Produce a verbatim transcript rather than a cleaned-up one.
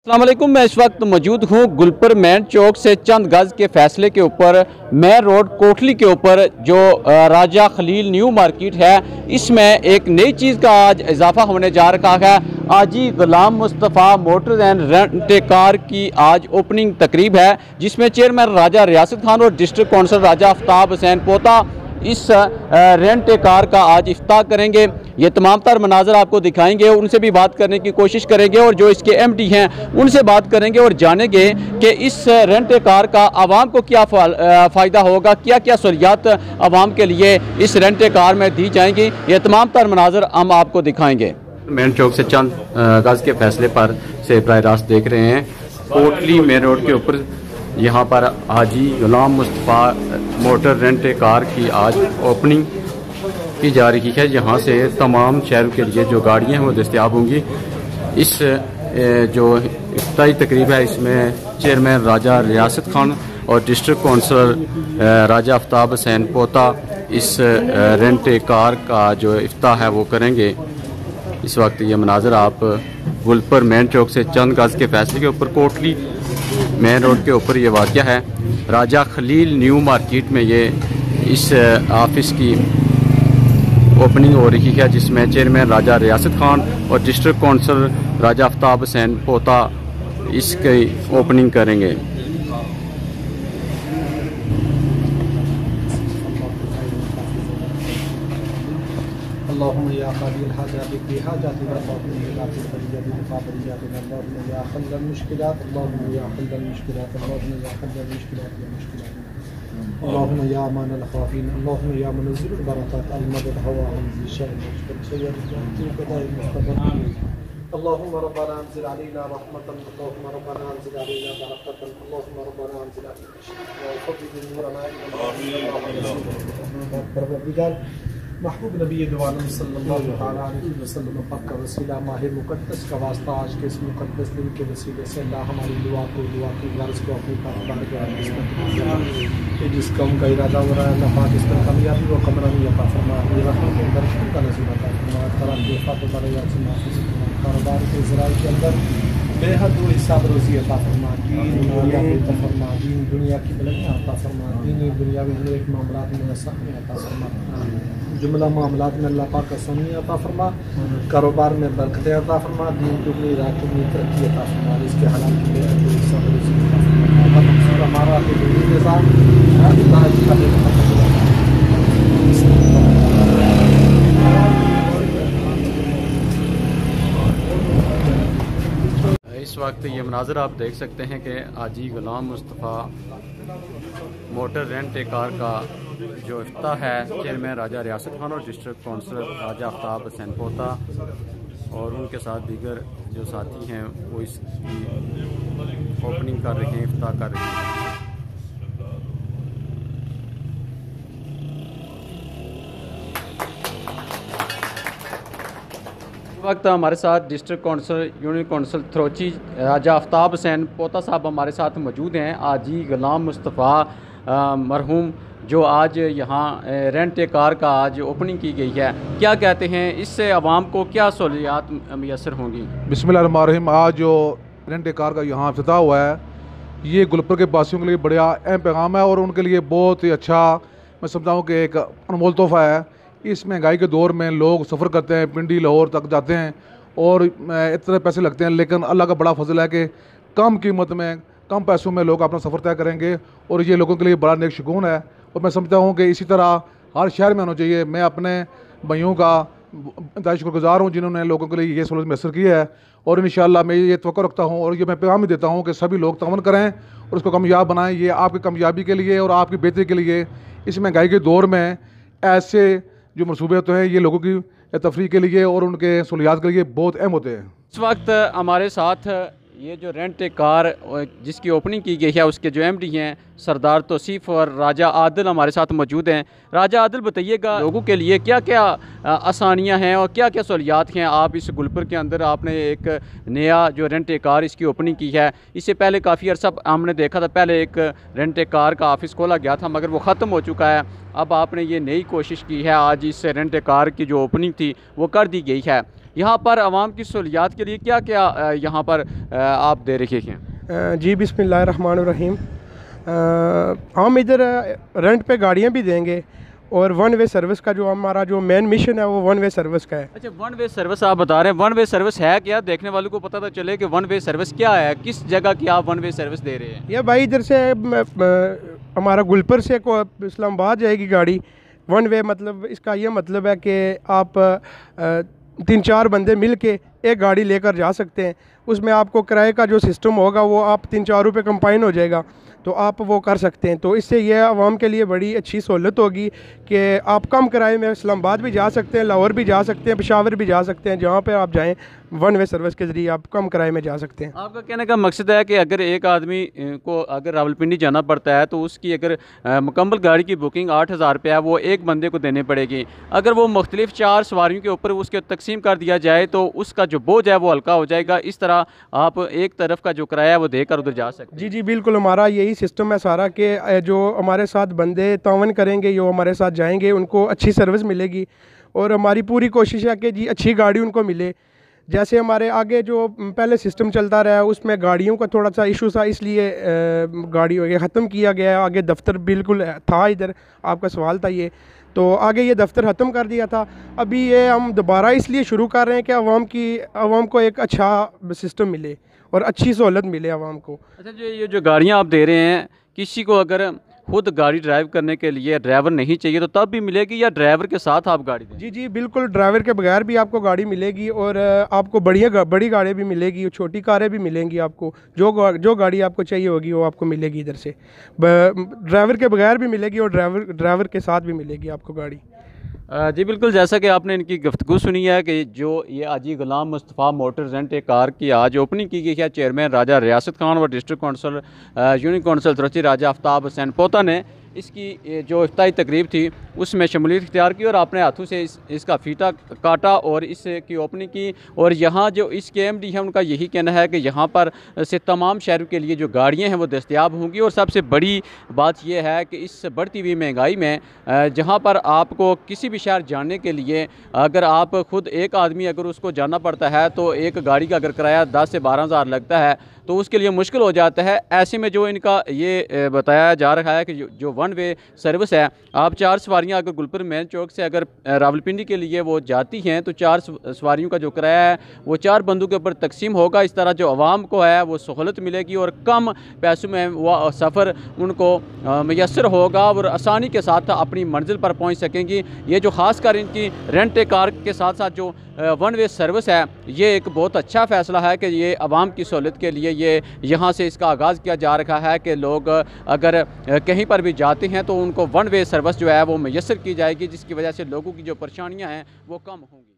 अस्सलाम वालेकुम। मैं इस वक्त मौजूद हूँ गुलपर मेन चौक से चंद गज़ के फासले के ऊपर मेन रोड कोटली के ऊपर जो राजा खलील न्यू मार्केट है, इसमें एक नई चीज़ का आज इजाफा होने जा रहा है। Haji Ghulam Mustafa motor and rent car की आज ओपनिंग तकरीब है, जिसमें चेयरमैन राजा रियासत खान और डिस्ट्रिक्ट काउंसिलर राजा आफ्ताब हुसैन पोता इस रेंट कार का आज इफ्ताह करेंगे। ये तमाम तर मनाजर आपको दिखाएंगे, उनसे भी बात करने की कोशिश करेंगे और जो इसके एमडी हैं उनसे बात करेंगे और जानेंगे कि इस रेंट कार का आवाम को क्या फ़ायदा होगा, क्या क्या सहूलियात आवाम के लिए इस रेंट कार में दी जाएंगी। ये तमाम तर मनाजर हम आपको दिखाएंगे। मेन चौक से चंद गज़ के फैसले पर से बराह रास्त देख रहे हैं। कोटली मेन रोड के ऊपर यहाँ पर Haji Ghulam Mustafa motor rent car की आज ओपनिंग की जा रही है। यहाँ से तमाम शहरों के लिए जो गाड़ियाँ हैं वो दस्तयाब होंगी। इस जो इफ्ताही तकरीब है, इसमें चेयरमैन राजा रियासत खान और डिस्ट्रिक्ट काउंसिलर राजा आफ्ताब हुसैन पोता इस रेंट कार का जो इफ्ताह है वो करेंगे। इस वक्त ये मनाजर आप गुलपर मेन चौक से चंद गज़ के फैसले के ऊपर कोटली मेन रोड के ऊपर ये वाक़या है। राजा खलील न्यू मार्केट में ये इस ऑफिस की ओपनिंग हो रही है, जिसमें चेयरमैन राजा रियासत खान और डिस्ट्रिक्ट काउंसिलर राजा आफ्ताब हुसैन पोता इसकी ओपनिंग करेंगे। اللهم يا مان الخافين اللهم يا منزل البركات المدد هوا من شاء الله اللهم ربنا انزل علينا رحمة اللهم ربنا انزل علينا بركة اللهم ربنا انزل علينا شفاء وفضل نورنا الى محبوب नबी दवालम सल्लल्लाहु अलैहि वसल्लम पक्का वसीला माह मुकद्दस का वास्ता आज के इस मुकद्दस दिन के वसीले से अल्लाह हमारी दुआ को दुआ की गर्ज को अपनी बारगाह जिस कौम का इरादा हो रहा है अल्लाह पाक इस पर कामयाबी व कमरानी अता फरमा, रहमत और बरकत का नसीब अता फरमा। तरह के फात बरयात से माफी से कारोबार के इजराइल के अंदर बेहद हिसाब रोज़ी अता फरमा, दीन दुनिया में अता फरमा, दीन दुनिया की बुलंदियाँ अता फरमा, दीनी दुनिया में हर एक मामलात में आसानी अता फरमा, जुमला मामलात में अल्लाह पाक आसानी अता फरमा, कारोबार में बरकत अता फरमा, दीन की अपनी राह की तरक्की अता फरमा, इसके हालात की बेहद हिसाब रोज़ी अता फरमा। हमारा निज़ाम इस वक्त ये मनाजर आप देख सकते हैं कि Haji Ghulam Mustafa motor rent car का जो इफ्ताह है, चेयरमैन राजा रियासत खान और डिस्ट्रिक्ट काउंसिलर राजा आफ्ताब हुसैन पोता और उनके साथ दीगर जो साथी हैं वो इसकी ओपनिंग कर रहे हैं, इफ्ताह कर रहे हैं। वक्त हमारे साथ district council union council Throchi Raja Aftab Hussain Pota साहब हमारे साथ मौजूद हैं। आजी गुलाम मुस्तफ़ा मरहूम जो आज यहाँ रेंट कार का आज ओपनिंग की गई है, क्या कहते हैं, इससे आवाम को क्या सहूलियात मैसर होंगी? बिस्मिल्लाहिर्रहमानिर्रहीम। आज जो रेंट कार का यहाँ इफ्तिताह हुआ है, ये गुलपर के वासियों के लिए बड़ा अहम पैगाम है और उनके लिए बहुत ही अच्छा, मैं समझता हूँ कि एक अनमोल तोहफ़ा है। इस महंगाई के दौर में लोग सफ़र करते हैं, पिंडी लाहौर तक जाते हैं और इतने पैसे लगते हैं, लेकिन अल्लाह का बड़ा फजल है कि कम कीमत में कम पैसों में लोग अपना सफ़र तय करेंगे और ये लोगों के लिए बड़ा नेक शुकून है। और मैं समझता हूँ कि इसी तरह हर शहर में होना चाहिए। मैं अपने भाइयों का इंतहाई शुक्रगुज़ार हूँ जिन्होंने लोगों के लिए ये सहूलत मैसर की है और इंशाअल्लाह मैं ये तवक्को रखता हूँ और ये मैं पैगाम भी देता हूँ कि सभी लोग तआवुन करें और उसको कामयाब बनाएं। ये आपकी कामयाबी के लिए और आपकी बेहतरी के लिए इस महंगाई के दौर में ऐसे जो मनसूबे होते हैं ये लोगों की तफरीह के लिए और उनके सहूलियात के लिए बहुत अहम होते हैं। इस वक्त हमारे साथ ये जो रेंट कार जिसकी ओपनिंग की गई है उसके जो एमडी हैं सरदार तौसीफ और राजा आदिल हमारे साथ मौजूद हैं। राजा आदिल, बताइएगा लोगों के लिए क्या क्या आसानियां हैं और क्या क्या सहूलियात हैं। आप इस गुलपर के अंदर आपने एक नया जो रेंट कार इसकी ओपनिंग की है, इससे पहले काफ़ी अर्सा हमने देखा था, पहले एक रेंट कार का ऑफिस खोला गया था मगर वो ख़त्म हो चुका है। अब आपने ये नई कोशिश की है, आज इस रेंट कार की जो ओपनिंग थी वो कर दी गई है। यहाँ पर आवाम की सहूलियात के लिए क्या क्या यहाँ पर आप दे रखे हैं? जी बिस्मिल्लाहिर्रहमानिर्रहीम। हम इधर रेंट पे गाड़ियाँ भी देंगे और वन वे सर्विस का जो हमारा जो मेन मिशन है वो वन वे सर्विस का है। अच्छा, वन वे सर्विस आप बता रहे हैं, वन वे सर्विस है क्या? देखने वालों को पता तो चले कि वन वे सर्विस क्या है, किस जगह की आप वन वे सर्विस दे रहे हैं? ये भाई इधर से हमारा गुलपर से को इस्लामाबाद जाएगी गाड़ी वन वे। मतलब इसका ये मतलब है कि आप तीन चार बंदे मिल के एक गाड़ी लेकर जा सकते हैं। उसमें आपको किराए का जो सिस्टम होगा वो आप तीन चार रुपये कंपाइन हो जाएगा, तो आप वो कर सकते हैं। तो इससे ये आवाम के लिए बड़ी अच्छी सहूलत होगी कि आप कम किराए में इस्लामाबाद भी जा सकते हैं, लाहौर भी जा सकते हैं, पेशावर भी जा सकते हैं। जहाँ पे आप जाएं वन वे सर्विस के ज़रिए आप कम किराए में जा सकते हैं। आपका कहने का मकसद है कि अगर एक आदमी को अगर रावलपिंडी जाना पड़ता है तो उसकी अगर मुकम्मल गाड़ी की बुकिंग आठ हज़ार रुपये है वो एक बंदे को देनी पड़ेगी। अगर वो मुख्तलिफ चार सवारियों के ऊपर उसके तकसीम कर दिया जाए तो उसका जो बोझ है वो हल्का हो जाएगा। इस तरह आप एक तरफ का जो किराया है वो देकर उधर जा सकते हैं। जी जी बिल्कुल, हमारा यही सिस्टम है सारा कि जो हमारे साथ बंदे तावन करेंगे, जो हमारे साथ जाएंगे, उनको अच्छी सर्विस मिलेगी और हमारी पूरी कोशिश है कि जी अच्छी गाड़ी उनको मिले। जैसे हमारे आगे जो पहले सिस्टम चलता रहा है उसमें गाड़ियों का थोड़ा सा इशू था, इसलिए गाड़ी वगैरह ख़त्म किया गया है। आगे दफ्तर बिल्कुल था, इधर आपका सवाल था ये, तो आगे ये दफ्तर ख़त्म कर दिया था। अभी ये हम दोबारा इसलिए शुरू कर रहे हैं कि आवाम की आवाम को एक अच्छा सिस्टम मिले और अच्छी सहूलत मिले आवाम को। अच्छा, जो ये जो गाड़ियाँ आप दे रहे हैं, किसी को अगर खुद गाड़ी ड्राइव करने के लिए ड्राइवर नहीं चाहिए तो तब भी मिलेगी या ड्राइवर के साथ आप गाड़ी दें? जी जी बिल्कुल, ड्राइवर के बगैर भी आपको गाड़ी मिलेगी और आपको बढ़िया बड़ी गाड़ी भी मिलेगी, छोटी कारें भी मिलेंगी आपको। जो जो गाड़ी आपको चाहिए होगी वो आपको मिलेगी इधर से। ड्राइवर के बगैर भी मिलेगी और ड्राइवर ड्राइवर के साथ भी मिलेगी आपको गाड़ी। जी बिल्कुल, जैसा कि आपने इनकी गुफ्तगू सुनी है कि जो ये Haji Ghulam Mustafa motor rent a car की आज ओपनिंग की गई है, चेयरमैन राजा रियासत खान और district council union council trustee Raja Aftab Hussain Pota ने इसकी जो इफ्ताही तकरीब थी उसमें शमूलियत इख्तियार की और अपने हाथों से इस, इसका फीता काटा और इसकी ओपनिंग की। और यहाँ जो इसके एम डी है उनका यही कहना है कि यहाँ पर से तमाम शहरों के लिए जो गाड़ियाँ हैं वो दस्तयाब होंगी। और सबसे बड़ी बात यह है कि इस बढ़ती हुई महंगाई में जहाँ पर आपको किसी भी शहर जाने के लिए अगर आप खुद एक आदमी अगर उसको जाना पड़ता है तो एक गाड़ी का अगर किराया दस से बारह हज़ार लगता है तो उसके लिए मुश्किल हो जाता है। ऐसे में जो इनका ये बताया जा रहा है कि जो, जो वन वे सर्विस है, आप चार सवारियां अगर गुलपुर मेन चौक से अगर रावलपिंडी के लिए वो जाती हैं तो चार सवारियों का जो किराया है वो चार बंदों के ऊपर तकसीम होगा। इस तरह जो आवाम को है वो सहूलत मिलेगी और कम पैसों में वो सफ़र उनको मैसर होगा और आसानी के साथ अपनी मंजिल पर पहुँच सकेंगी। ये जो ख़ास कर इनकी रेंट ए कार के साथ साथ जो वन वे सर्विस है ये एक बहुत अच्छा फ़ैसला है कि ये आवाम की सहूलत के लिए ये यहाँ से इसका आगाज़ किया जा रहा है कि लोग अगर कहीं पर भी जाते हैं तो उनको वन वे सर्विस जो है वो मैसर की जाएगी, जिसकी वजह से लोगों की जो परेशानियाँ हैं वो कम होंगी।